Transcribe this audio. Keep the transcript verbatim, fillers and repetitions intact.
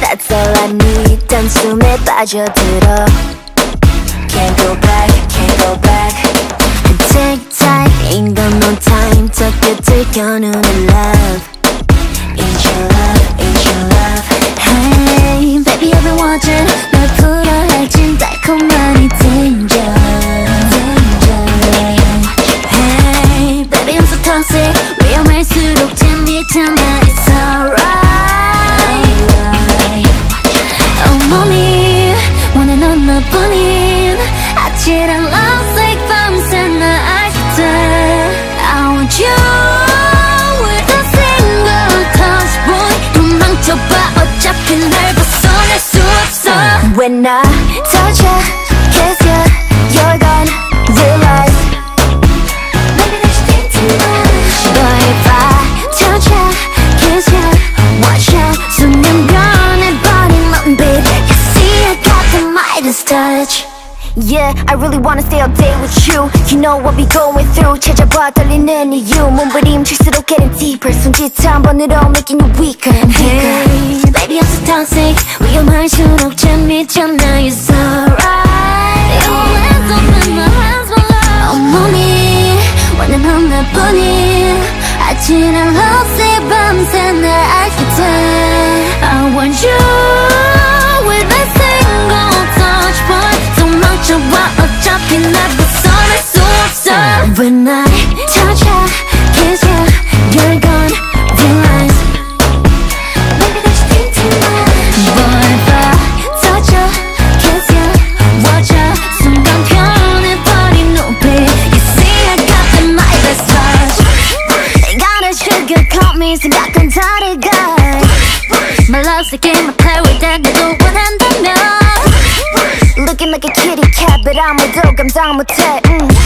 That's all I need. 단숨에 빠져들어. Can't go back, can't go back. Take time, ain't got no time. 저 끝을 겨누는 love. Ain't your love, ain't your love. Hey, baby I've been watching. 널 풀어할진 달콤한 이 danger, danger. Hey, baby I'm so toxic. 위험할수록 재밌잖아. It's alright. 온몸이 원해 넌 너뿐인 아찔한 love like 밤새 날 알수 돼. I want you with a single touch boy. 도망쳐봐 어차피 날 벗어날 수 없어. When I touch you, kiss you, you're gone, realize maybe that you think too much. But if I touch you, kiss you, watch you 순간 변해버린 넌 babe. You see I got the Midas touch. Yeah, I really wanna stay all day with you. You know what we going through. 찾아봐 떨리는 이유. 몸부림칠수록 getting deeper. 손짓 한 번으로 making you weaker and weaker. Hey, baby I'm so toxic. 위험할수록 재밌잖아. It's alright. Your hands up in my hands, my love. 온몸이 완전 하나뿐인 아찔한 love 밤새 날 알게 돼. I want you with a single touch boy. 도망쳐봐 어차피 날 벗어날 수 없어. When I touch you, kiss you, you're gone, realize maybe that you think too much. But if I touch you, kiss you, watch you 순간 변해버린 눈빛. You see I got the Midas touch. Ain't gotta sugarcoat me 생각은 다르게. My love's like in my paradise. 내도 원한다면 Looking like a kitty cat, but 아무도 감당 못해. 음.